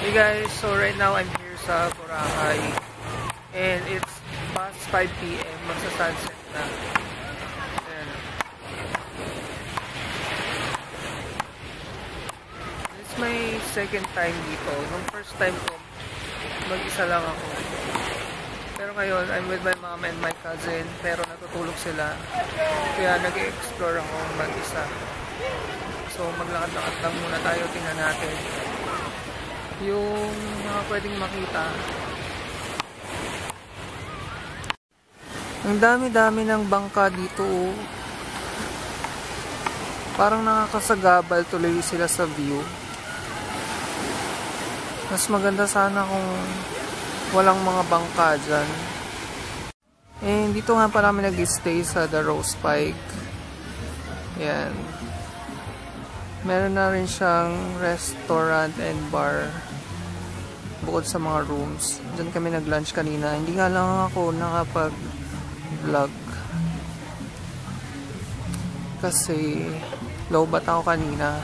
Hey guys, so right now I'm here sa Boracay and it's past 5 PM, magsa-sunset na. Ayan. This is my second time dito. Nung first time ko, mag-isa lang ako. Pero ngayon, I'm with my mom and my cousin, pero natutulog sila. Kaya nag-explore ako mag-isa. So maglakad-lakad lang muna tayo, tingnan natin yung mga pwedeng makita. Ang dami-dami ng bangka dito, oh. Parang nakakasagabal tuloy sila sa view. Mas maganda sana kung walang mga bangka dyan. And dito nga pala kami nag-stay sa The Rose Pike. Yan. Meron na rin siyang restaurant and bar bukod sa mga rooms. Diyan kami nag-lunch kanina. Hindi nga lang ako nakapag-vlog kasi lowbat ako kanina.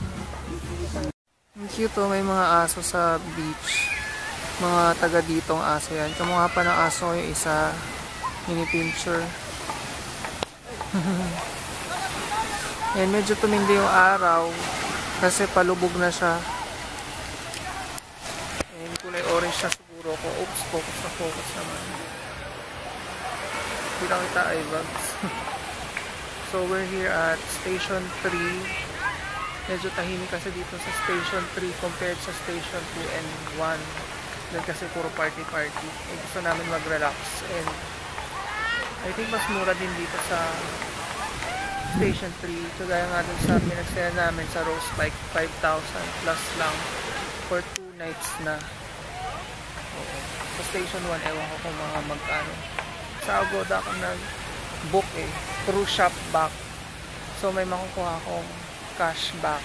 Ang cute, oh, may mga aso sa beach. Mga taga ditong aso yan. Kamukha pa ng aso yung isa. Mini-pincher. Yan, medyo tumindi yung araw kasi palubog na siya. And kulay orange siya siguro ko. Oops, focus na focus naman. Hindi lang kita eyebags. So we're here at Station 3. Medyo tahimik kasi dito sa Station 3 compared sa Station 2 and 1. Dahil kasi puro party-party. Eh, gusto namin mag-relax. And I think mas mura din dito sa Station 3. Kagaya nga dun sa pinagsaya namin sa Rose Pike, 5,000 plus lang for 2 nights na. Oo. Sa Station 1, ewan ko kung mga magkano. Sa Agoda ako nag-book eh. Through Shopback. So may makukuha akong cashback.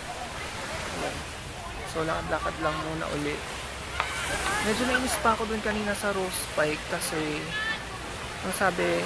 So lakad-lakad lang muna uli. Medyo nainis pa ako dun kanina sa Rose Pike kasi ang sabi,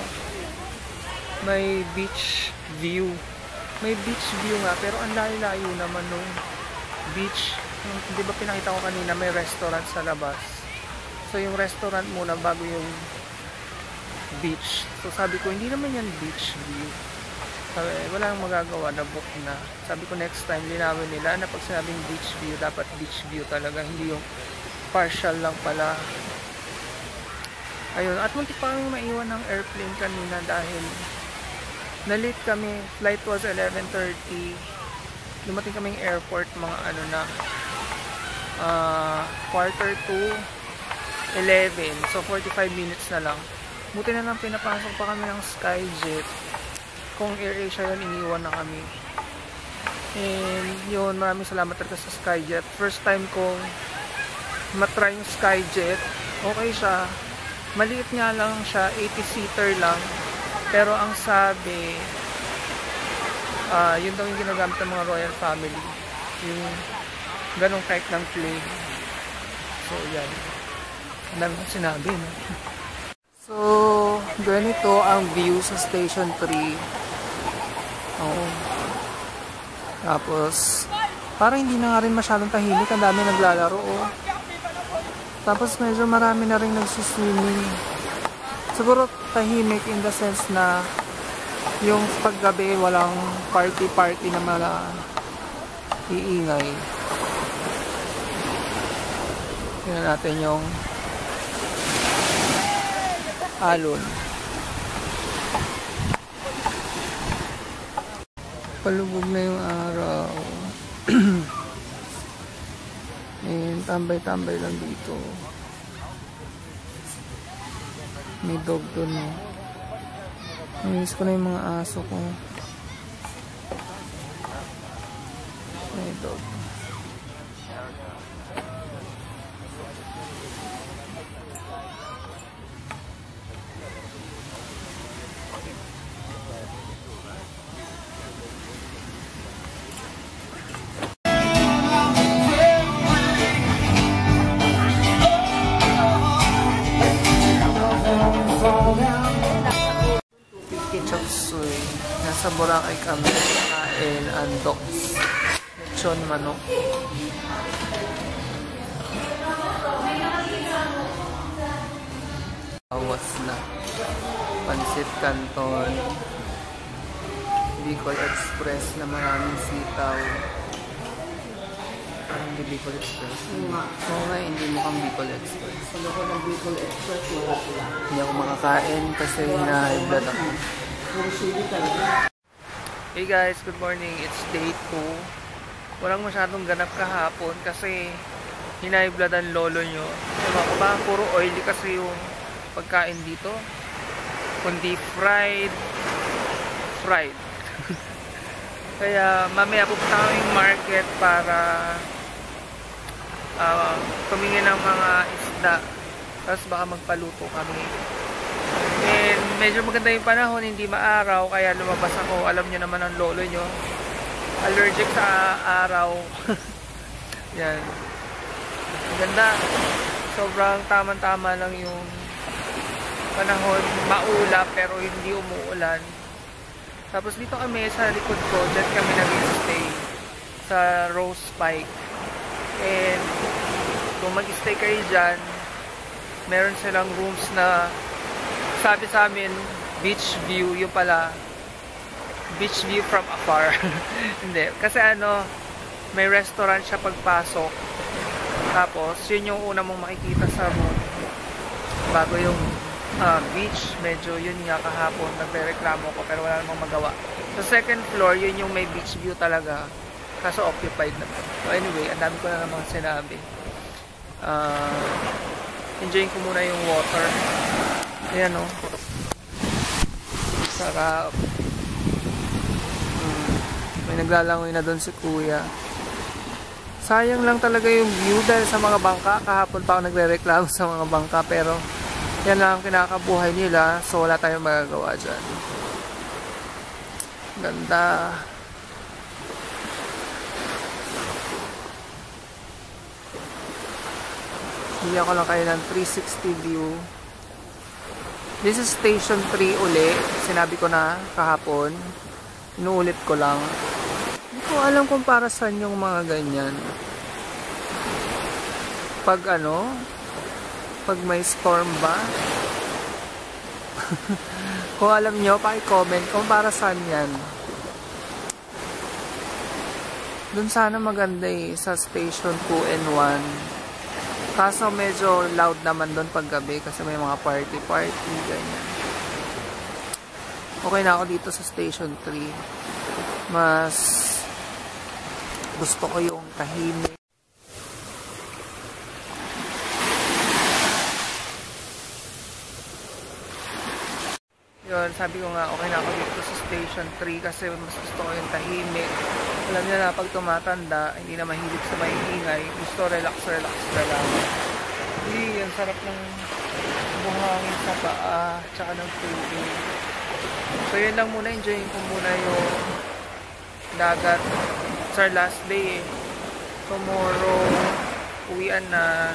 may beach view. May beach view nga, pero ang layo-layo naman nung beach. Di ba pinakita ko kanina, may restaurant sa labas. So yung restaurant muna bago yung beach. So sabi ko, hindi naman yan beach view. Sabi, wala nang magagawa, na book na. Sabi ko next time, linawin nila na pag sinabing beach view, dapat beach view talaga, hindi yung partial lang pala. Ayun, at muntik pa kami maiwan ng airplane kanina dahil na-late kami. Flight was 11:30. Dumating kaming airport mga quarter to 11. So 45 minutes na lang. Buti na lang pinapasok pa kami ng Skyjet. Kung AirAsia yun, iniwan na kami. And yun, maraming salamat talaga sa Skyjet. First time kong matry yung Skyjet. Okay siya. Maliit nga lang siya, 80-seater lang. Pero ang sabi, yun daw yung ginagamit ng mga royal family. Yung ganong type ng plane. So yan. Ang dami kong sinabi, no? So, ganito ang view sa Station 3. Oh. Tapos, parang hindi na nga rin masyadong tahimik. Ang dami naglalaro, oh. Tapos medyo marami na rin nagsuswimming. Siguro tahimik in the sense na yung paggabi walang party-party na iingay. Tingnan natin yung alon. Palubog na yung araw. And tambay-tambay lang dito. May dog doon, no? Namiss ko na yung mga aso ko. May dog. Nasa Boracay kami kain andoks, lechon manok. Canton, Bicol Express na maraming sitaw. Parang hindi Bicol Express. Oo nga, hindi mukhang Bicol Express. Ano ko ng Bicol Express, wala. Hindi ako makakain kasi high blood ako. Hey guys, good morning. It's day 2. Walang masyadong ganap kahapon kasi high blood ang lolo nyo. Diba ko ba? Puro oily kasi yung pagkain dito. Kundi fried. Kaya mamaya pupunta kaming market para tumingin ng mga isda. Tapos baka magpaluto kami. And medyo maganda yung panahon, hindi maaraw, kaya lumabas ako. Alam nyo naman ang lolo nyo, allergic sa araw. Yan. Ganda. Sobrang tama-tama lang yung panahon. Maulap pero hindi umuulan. Tapos dito kami sa likod ko, dyan kami nag-stay sa Rose Pike. And kung mag-stay kayo dyan, meron silang rooms na sabi sa amin, beach view. Yung pala, beach view from afar. Hindi. Kasi may restaurant siya pagpasok. Tapos, yun yung una mong makikita sa room. Bago yung beach. Medyo yun nga kahapon. Nagre-reklamo ko pero wala namang magawa. Sa second floor, yun yung may beach view talaga. Kaso occupied na. So anyway, ang dami ko na namang sinabi. Enjoying ko muna yung water. Ayan o. Sarap. May naglalangoy na doon si kuya. Sayang lang talaga yung view dahil sa mga bangka. Kahapon pa ako nagre-reklamo sa mga bangka. Pero yan lang ang kinakabuhay nila. So wala tayong magagawa dyan. Ganda. Hindi ako lang kayo ng 360 view. This is station 3 uli. Sinabi ko na kahapon. Inuulit ko lang. Hindi ko alam kung para saan yung mga ganyan. Pag pag may storm ba? Kung alam nyo, paki-comment kung para saan yan. Dun sana maganda sa station 2 and 1. Kaso medyo loud naman doon pag gabi kasi may mga party ganyan. Okay na ako dito sa station 3. Mas gusto ko yung tahimik. Yun, sabi ko nga okay na ako dito sa station 3 kasi mas gusto ko yung tahimik. Alam niyo na pag tumatanda, hindi na mahilig sa maingay. Gusto relax na lang. Ang sarap ng buhangin sa paa, tsaka ng tubig. So yun lang muna, enjoying ko muna yung dagat. It's our last day Tomorrow, uwian na.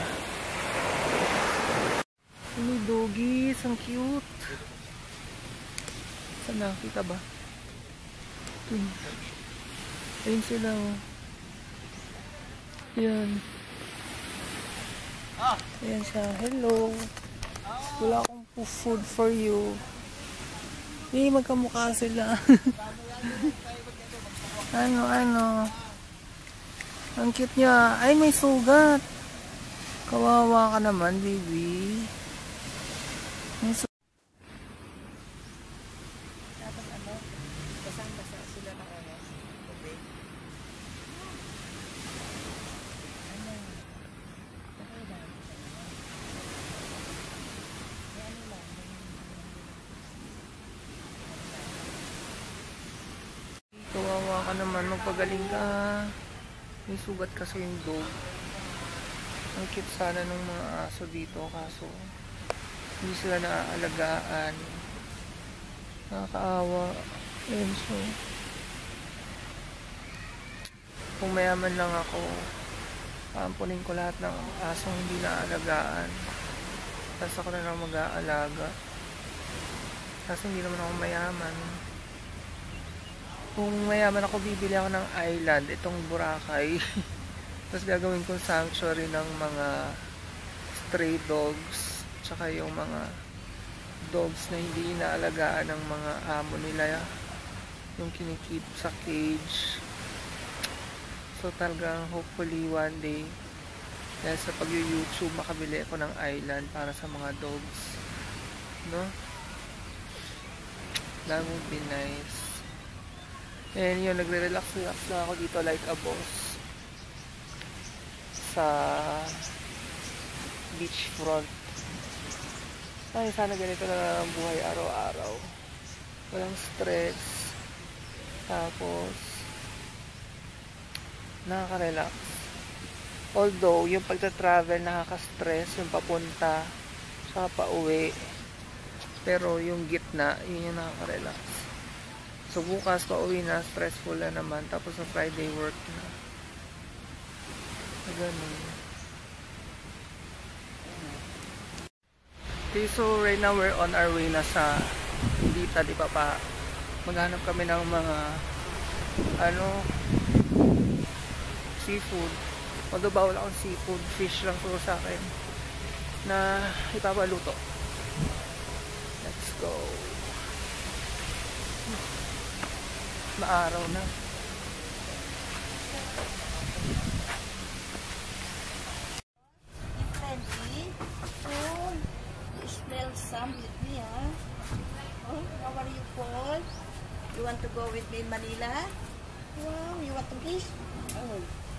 May doggies, ang cute. Saan nakita ba? Ayun sila. Ayan. Ayan siya. Hello. Wala akong food for you. Magkamukha sila. Ano. Ang cute niya. Ay, may sugat. Kawawa ka naman, baby. May sugat. Basang-basa sila ng tubig. Kawawa ka naman, magpagaling ka. May sugat kasi yung dog. Ang cute sana ng mga aso dito kaso hindi sila naaalagaan. Nakakaawa. Ayun, so kung mayaman lang ako, paampunin ko lahat ng asong hindi naaalagaan. Tapos ako na lang mag-aalaga. Kasi hindi naman ako mayaman. Kung mayaman ako, bibili ako ng island, itong Boracay. Tapos gagawin kong sanctuary ng mga stray dogs, tsaka yung mga dogs na hindi inaalagaan ng mga amo nila, yung kinikip sa cage. So talagang hopefully one day, dahil sa pag-YouTube, makabili ako ng island para sa mga dogs, no? That would be nice. And yun, nagre-relax na ako dito like a boss sa beachfront. Ay, sana ganito na ang buhay araw-araw. Walang stress. Tapos nakaka-relax. Although, yung pagta-travel nakaka-stress, yung papunta, saka pa-uwi. Pero yung gitna, yun yung nakaka-relax. So, bukas pa-uwi na, stressful na naman. Tapos sa Friday, work na. Ganun. Okay, so right now, we're on our way na sa Dita, di ba pa? Maghanap kami ng mga seafood. Although bawal akong seafood, fish lang po sa akin na ipapaluto. Let's go. Maaraw na. You smell some with me, huh? Oh, how are you, Paul? You want to go with me in Manila? Wow, you want to fish? Oh.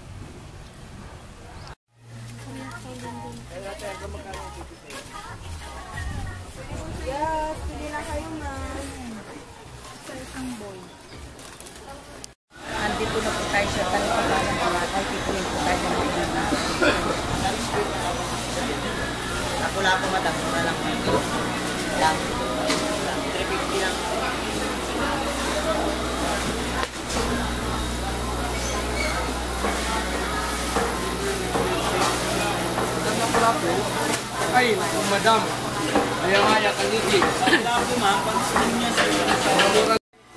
Yes, pili lang kayo, ma'am. Sa isang boy. Andito na po tayo sa Talipapa ng Boracay. Pipilin po tayo ng Manila. Ako lang po, madam. Mura lang. Lang. 350 lang. Ay, madam. Ayaw-ayaw ka niti. Wala po, ma'am. Pag-slim niya sa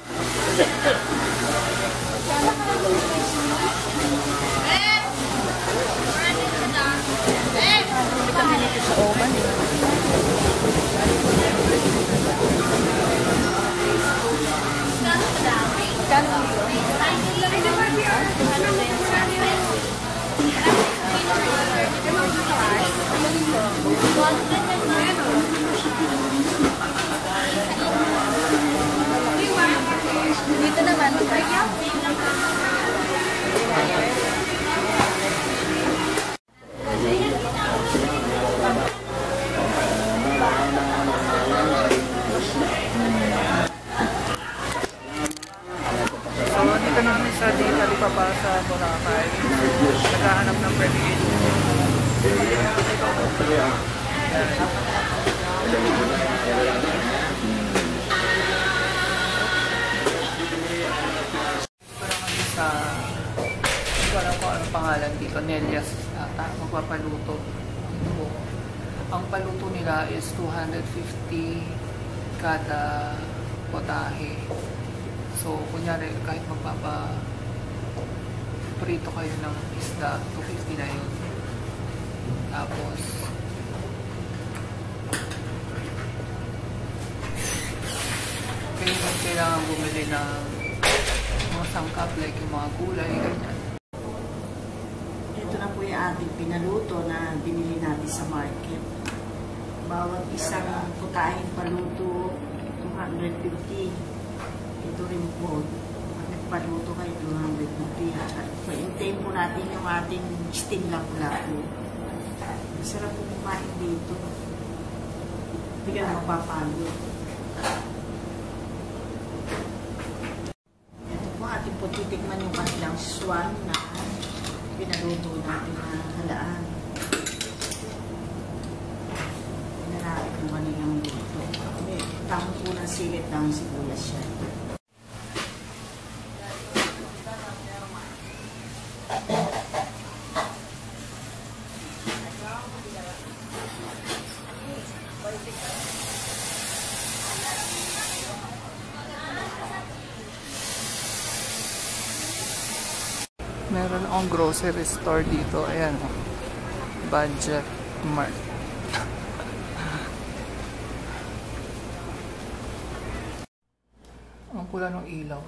dito naman. So, dito namin sa Talipapa sa Boracay. So, naghahanap ng pwede. Hindi ko alam kung anong pangalan dito. Nelias ata. Magpapaluto. Ito. Ang paluto nila is 250 kada potahe. So, kunyari, kahit magpapaprito kayo ng isda, 250 na yun. Tapos, kailangan bumili ng mga sangkap, like yung mga gulay, ganyan. Ito na po yung ating pinaluto na binili natin sa market. Bawat isang putahing paluto, 250. Ito rin po, nagpaluto kayo, 250. Paintayin po natin yung ating steam lapu-lapu. Masarap po kumain dito. Hindi ka na mapapalo. Ito po, ating po titikman yung kanilang swan na pinaluto natin na halaan. Pinarapit mo kanilang luto. Tamo po ng silit ng sibuyas siya. Meron akong grocery store dito. Ayan. Budget Mart. pula ng ilaw.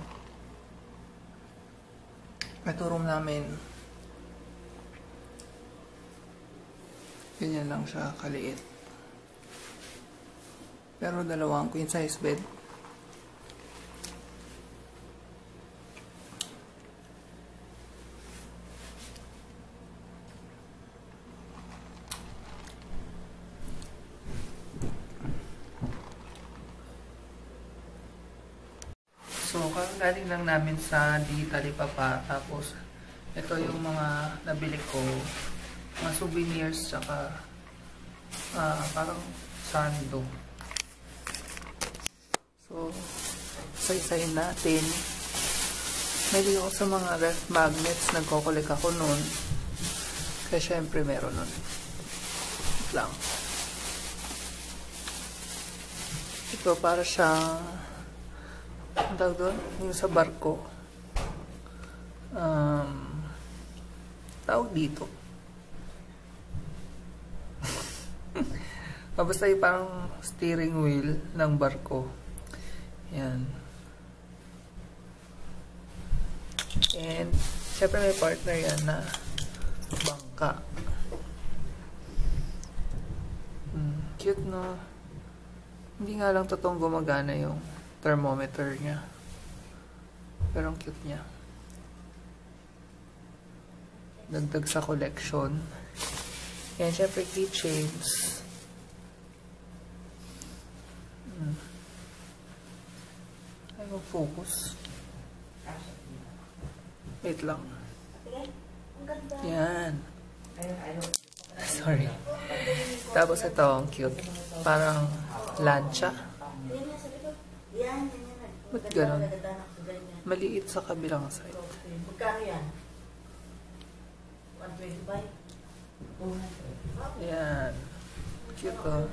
Ito room namin. Ganyan lang siya kaliit. Pero dalawang queen size bed. So, galing lang namin sa Talipapa. Tapos, ito yung mga nabili ko. Mga souvenirs, tsaka parang sando. So, isa-isayin natin. May ako sa mga ref magnets. Nagko-collect ako nun. Kaya syempre meron nun. Wait lang. Ito para siyang ang tawag doon? Yung sa barko. Tawag dito. Basta yung parang steering wheel ng barko. Yan. And, syempre may partner yan na bangka. Cute, no? Hindi nga lang totoong gumagana yung thermometer niya. Pero ang cute niya. Dagdag sa collection. Yan, syempre keychains. Ay, mag-focus. Wait lang. Yan. Sorry. Tapos ito, ang cute. Parang lancha. Ba't ganun? Maliit sa kabilang side. Magkano yan? 125? Yan. Cute, oh.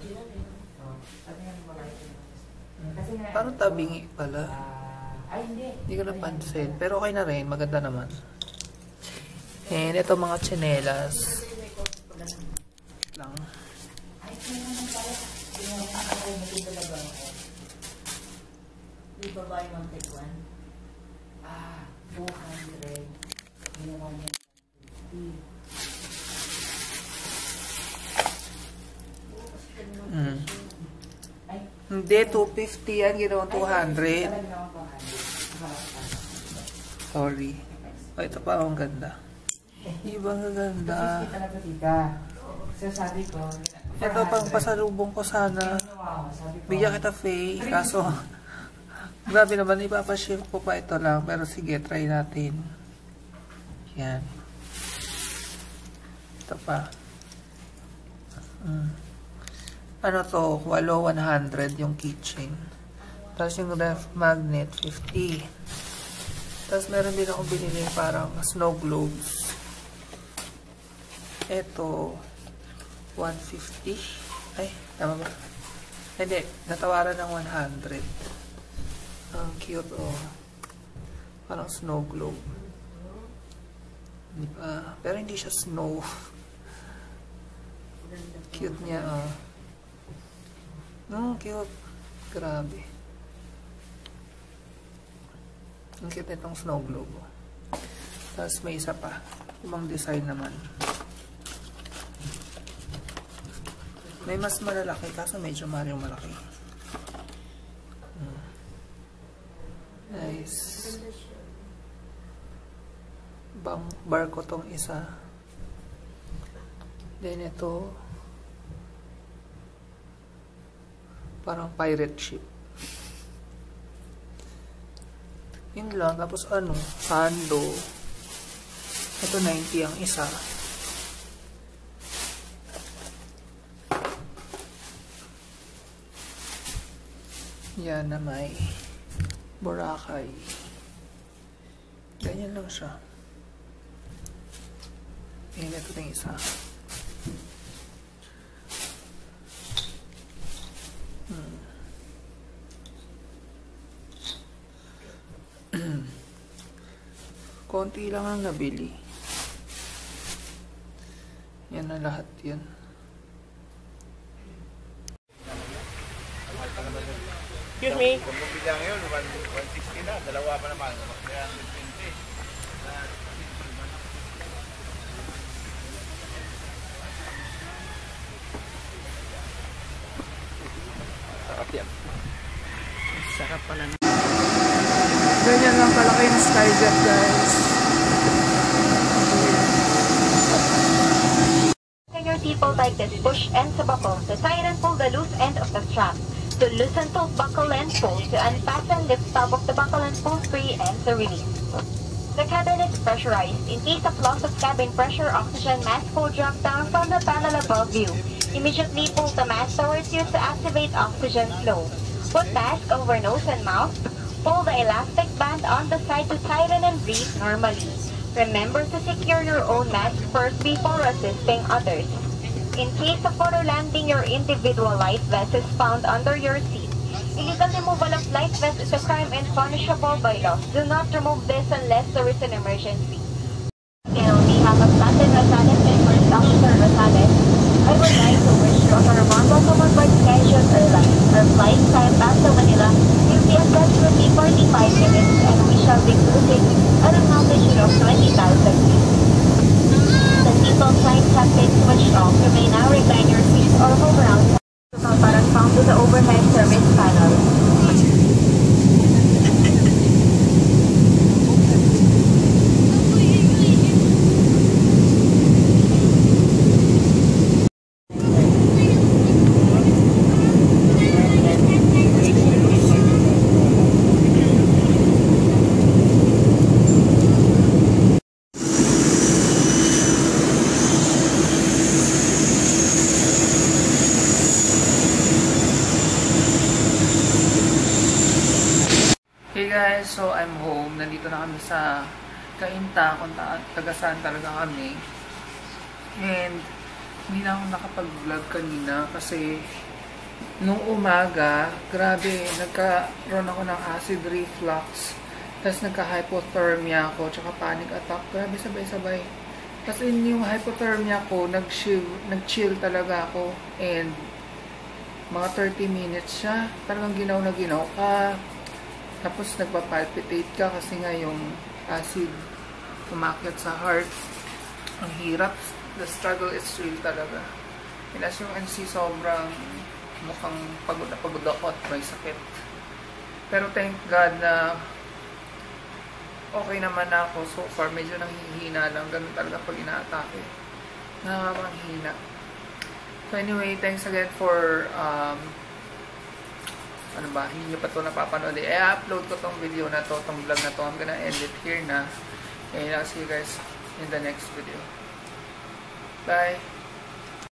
Parang tabingi pala. Hindi ko napansin. Pero okay na rin. Maganda naman. And ito mga tsinelas. Lang. Di ba ba yung take one? 200. Ginawa niya 50. Hindi, 250 yan. Ginawang 200. Sorry. Oh, ito pa ang ganda. Iba ang ganda. 50 talaga, tita. So, sabi ko, Ito pang pasalubong ko sana. Bigyan kita, Faye. Kaso, grabe naman, ipapaship ko pa ito lang. Pero sige, try natin. Yan. Ito pa. Ano to? Walo 100 yung keychain. Tapos yung ref magnet 50. Tapos meron din akong binili parang snow globes. Ito 150. Ay, tama ba? Hindi, natawaran ng 100. Ang cute, oh. Parang snow globe. Hindi pa, pero hindi siya snow. Cute niya, oh. Cute. Grabe. Ang cute nitong snow globe. Tapos may isa pa. Ibang design naman. May mas malalaki. Kaso medyo malaki. Nice. Barko tong isa. Then ito. Parang pirate ship. Yun lang. Tapos ano? Sando. Ito 90 ang isa. Yan na may Boracay. Ganyan lang siya. Yan, ito na isa. Konti lang ang nabili. Yan na lahat yan. Excuse me. Kung mabila ngayon, 160 na. Dalawa pa naman. 320. Sarap yan. Sarap pala na. Ganyan lang kalaki yung Skyjet, guys. Your people like this, push and to buckle to tighten pull the loose end of the strap. To loosen to buckle and pull, to unfasten lift stop of the buckle and pull free and to release. The cabin is pressurized. In case of loss of cabin pressure, oxygen mask will drop down from the panel above you. Immediately pull the mask towards you to activate oxygen flow. Put mask over nose and mouth. Pull the elastic band on the side to tighten and breathe normally. Remember to secure your own mask first before assisting others. In case of auto landing, your individual life vest is found under your seat. Illegal removal of life vest is a crime and punishable by law. Do not remove this unless there is an emergency. On behalf of Captain Rosales and First Officer Rosales, I would like to wish you a remarkable comfort Skyjet Airlines. Our flight time back to Manila will be approximately 45 minutes and we shall be cruising at an altitude of 20,000 feet. The seatbelt signs have been switched off. You may now recline your seats or hover outside para found to the overhead service panel. Hey guys, so I'm home. Nandito na kami sa Cainta, kung taga-saan talaga kami. And hindi na ako nakapag-vlog kanina kasi nung umaga, grabe, nagkaroon ako ng acid reflux. Tapos nagka-hypothermia ako, tsaka panic attack. Grabe, sabay-sabay. Tapos yung hypothermia ko, nag-chill talaga ako. And mga 30 minutes siya. Talagang ginaw na ginaw ka. Tapos nagpapalpitate ka kasi nga yung acid umakyat sa heart. Ang hirap. The struggle is real talaga. And as you can see, sobrang mukhang pagod na pagod ako at may sakit. Pero thank God na okay naman ako so far. Medyo nanghihina lang. Ganun talaga pag ina-atake. Nakakanghina. So anyway, thanks again for ano ba, hindi nyo pa ito napapanood. I-upload ko tong video na to, tong vlog na to. I'm gonna end it here na. And I'll see you guys in the next video. Bye!